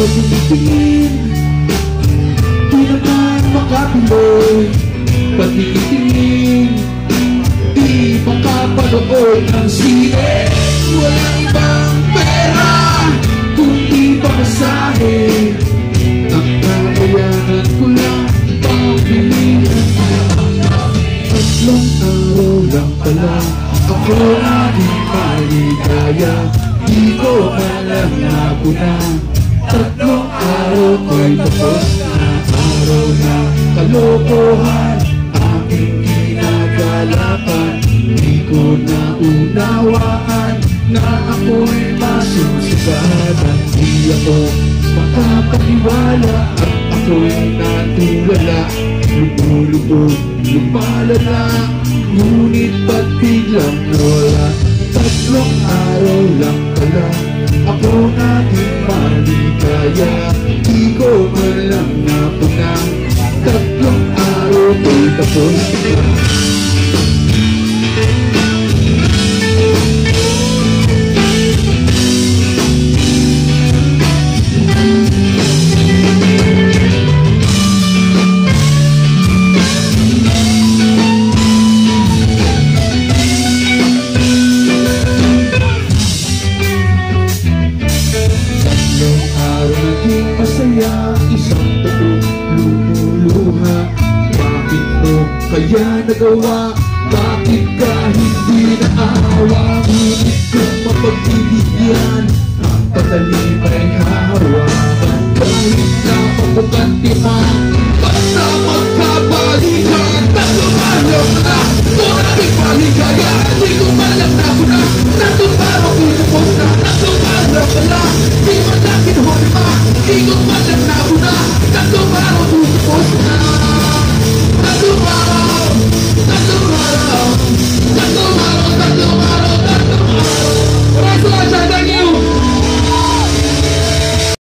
tinitingin, di naman makapili. Patikitingin, di makapanood ng sine. Walang ibang pera, kundi pamasahe. Ang kakayanan ko lang pambili. Tatlong araw lang pala ako naging maligaya. Di ko alam na puna. Tatlong araw ko'y tapos na. Araw na kalokohan aking ginagalakan. Di ko naunawaan na ako'y masusugadan. Di ako makapaniwala at ako'y natulala. Lumulubog, lumalala, ngunit ba't biglang nawala? Tatlong araw lang pala ako naging maligaya. Di ko man lang napuna. Tatlong araw ko'y tapos na. Isang taong lumuluha. Bakit mo kaya nagawa? Bakit ka hindi naawa? Ngunit kung mapagbibigyan, ang patalim ay hahawakan. Kahit na mabukanti man